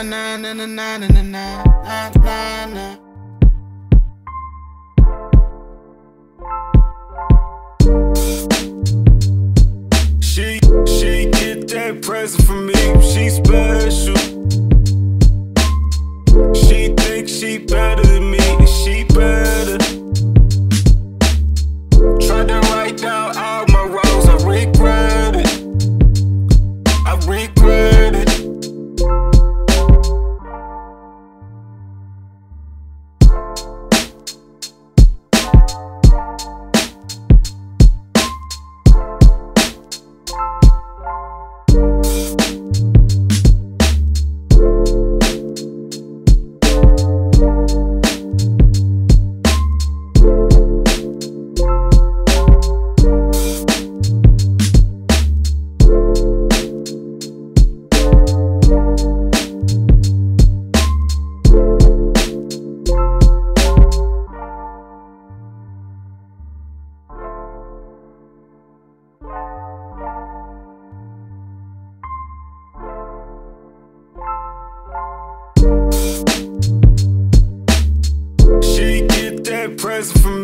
na na na na na na na na na. She get that present from me. She special. She thinks she better than me, and she better. Tried to write down all my wrongs. I regret it. I regret it. Present from